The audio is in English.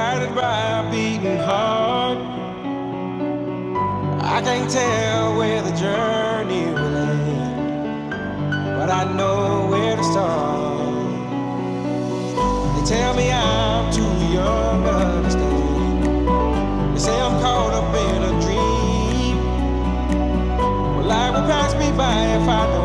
guided by a beating heart. I can't tell where the journey will end, but I know where to start. They tell me I'm too young to understand. They say I'm caught up in a dream. Well, life will pass me by if I don't